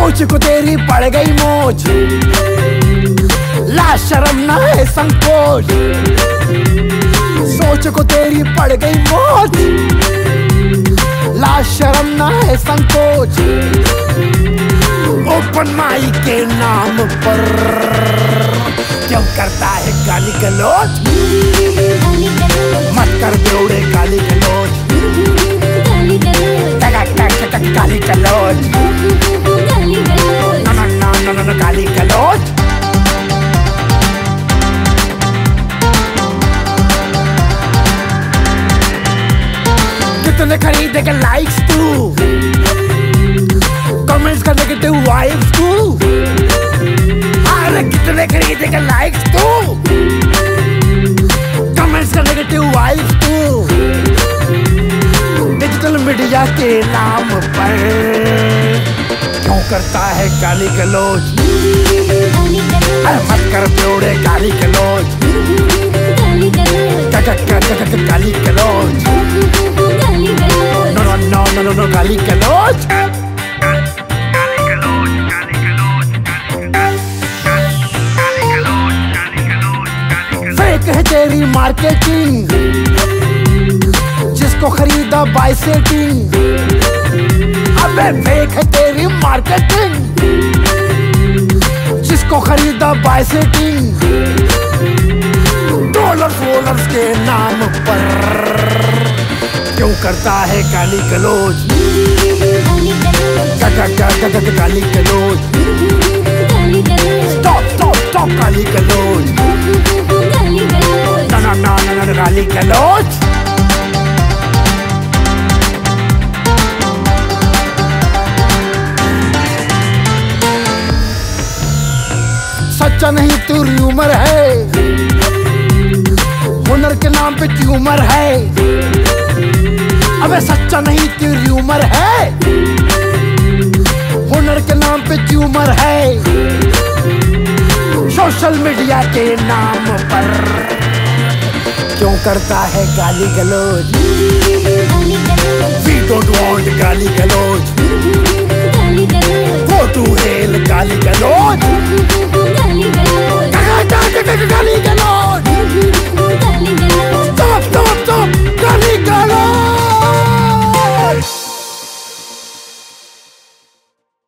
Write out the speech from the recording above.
सोच को तेरी पड़ गई मोच, ला शर्म ना है संकोच। सोच को तेरी पड़ गई मोच, ला शर्म ना है संकोच। ओपन माइक के नाम पर क्यों करता है गाली गलोच? मत कर बेवड़े गाली गलोच, गाली गलोच, ना गाली गलोच। कितने खरीदेगा लाइक्स तू, कमेंट्स का नेगेटिव वाइब्स तू। अरे कितने खरीदेगा लाइक्स तू, कमेंट्स का नेगेटिव वाइब्स तू। डिजिटल मीडिया के नाम पर क्यों करता है गाली गलोच? अरे मत कर बेवड़े गाली गलोच, गाली गलोच, नो गाली गलोच। फेक है तेरी मार्केटिंग, जिसको खरीदा बाय सेटिंग। अबे फेक है तेरी मार्केटिंग, जिसको खरीदा बाय सेटिंग। डॉलर्स के नाम पर क्यों करता है गाली गलोच? गाली गलोच, स्टॉप गाली गलोच, ना गाली गलोच। सच्चा नहीं तू र्यूमर है, हुनर के नाम पे ट्यूमर है। अबे सच्चा नहीं तू र्यूमर है, हुनर के नाम पे ट्यूमर है। सोशल मीडिया के नाम पर क्यों करता है गाली गलोच? We don't want गाली गलोच,